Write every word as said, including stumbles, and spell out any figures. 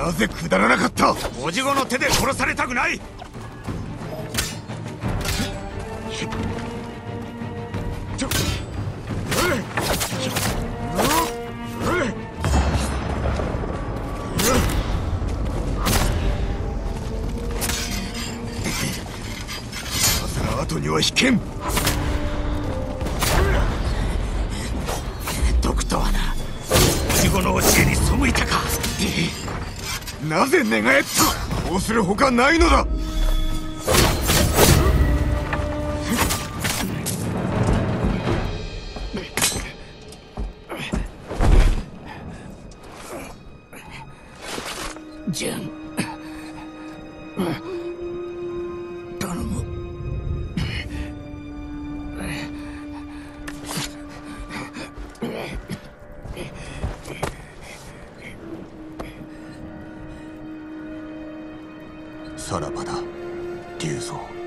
なぜ下らなかった。 おじごの手で殺されたくない。 ちょ後には引けん。 毒とはな、おじごの教えに背いたか。 なぜ寝返った。こうするほかないのだ。 ジュン、頼む。 さらばだ、竜蔵。